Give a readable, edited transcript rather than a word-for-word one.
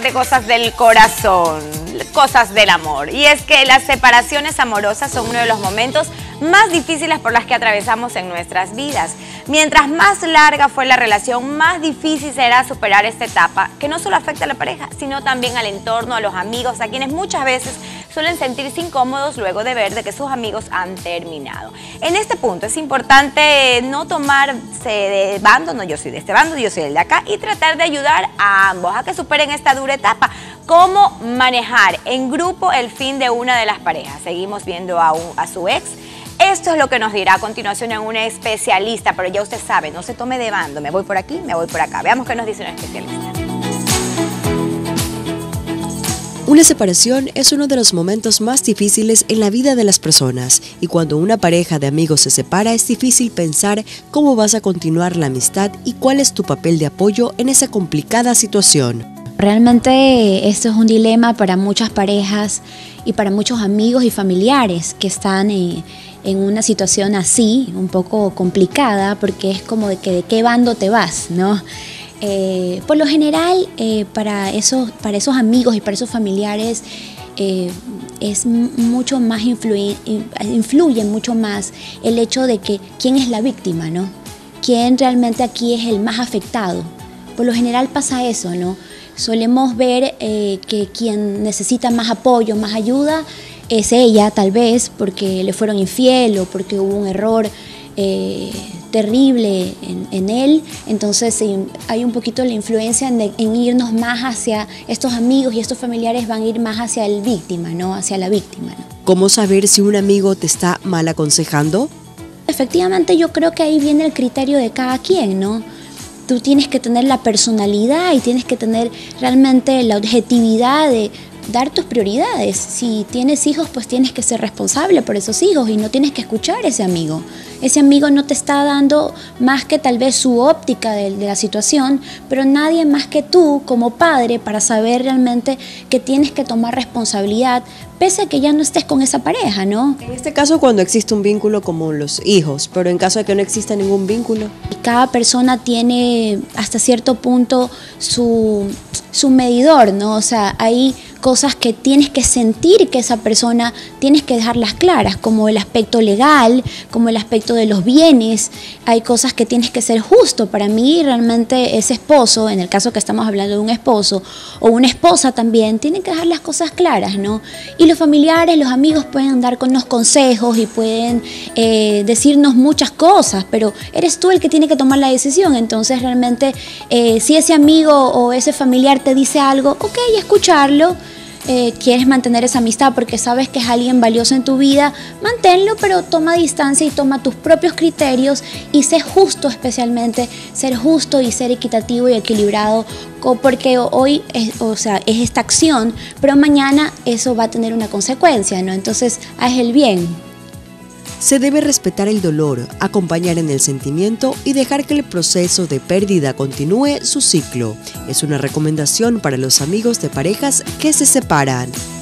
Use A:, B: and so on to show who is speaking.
A: de cosas del corazón, cosas del amor. Y es que las separaciones amorosas son uno de los momentos más difíciles por las que atravesamos en nuestras vidas. Mientras más larga fue la relación, más difícil será superar esta etapa, que no solo afecta a la pareja, sino también al entorno, a los amigos, a quienes muchas veces suelen sentirse incómodos luego de ver de que sus amigos han terminado. En este punto es importante no tomarse de bando, no, yo soy de este bando, yo soy el de acá, y tratar de ayudar a ambos a que superen esta dura etapa. ¿Cómo manejar en grupo el fin de una de las parejas? Seguimos viendo a su ex. Esto es lo que nos dirá a continuación en una especialista, pero ya usted sabe, no se tome de bando, me voy por aquí, me voy por acá. Veamos qué nos dice una especialista.
B: Una separación es uno de los momentos más difíciles en la vida de las personas, y cuando una pareja de amigos se separa es difícil pensar cómo vas a continuar la amistad y cuál es tu papel de apoyo en esa complicada situación.
C: Realmente esto es un dilema para muchas parejas y para muchos amigos y familiares que están en una situación así, un poco complicada, porque es como de qué bando te vas, ¿no? Por lo general, para esos amigos y para esos familiares es mucho más influye mucho más el hecho de que quién es la víctima, ¿no? Quién realmente aquí es el más afectado. Por lo general pasa eso, ¿no? Solemos ver que quien necesita más apoyo, más ayuda, es ella, tal vez, porque le fueron infiel o porque hubo un error terrible en él. Entonces hay un poquito la influencia en irnos más hacia estos amigos, y estos familiares van a ir más hacia el víctima, ¿no? Hacia la víctima, ¿no?
B: ¿Cómo saber si un amigo te está mal aconsejando?
C: Efectivamente, yo creo que ahí viene el criterio de cada quien, ¿no? Tú tienes que tener la personalidad y tienes que tener realmente la objetividad de dar tus prioridades. Si tienes hijos, pues tienes que ser responsable por esos hijos y no tienes que escuchar a ese amigo. Ese amigo no te está dando más que tal vez su óptica de la situación, pero nadie más que tú como padre para saber realmente que tienes que tomar responsabilidad, pese a que ya no estés con esa pareja, ¿no?
B: En este caso, cuando existe un vínculo como los hijos, pero en caso de que no exista ningún vínculo.
C: Cada persona tiene hasta cierto punto su medidor, ¿no? O sea, hay cosas que tienes que sentir que esa persona tienes que dejarlas claras, como el aspecto legal, como el aspecto de los bienes. Hay cosas que tienes que ser justo. Para mí realmente ese esposo, en el caso que estamos hablando de un esposo o una esposa también, tienen que dejar las cosas claras, ¿no? Y los familiares, los amigos pueden darnos consejos y pueden decirnos muchas cosas, pero eres tú el que tiene que tomar la decisión. Entonces realmente si ese amigo o ese familiar te dice algo, ok, escucharlo. Quieres mantener esa amistad porque sabes que es alguien valioso en tu vida, manténlo, pero toma distancia y toma tus propios criterios y sé justo, especialmente ser justo y ser equitativo y equilibrado, porque hoy es esta acción, pero mañana eso va a tener una consecuencia, ¿no? Entonces haz el bien.
B: Se debe respetar el dolor, acompañar en el sentimiento y dejar que el proceso de pérdida continúe su ciclo. Es una recomendación para los amigos de parejas que se separan.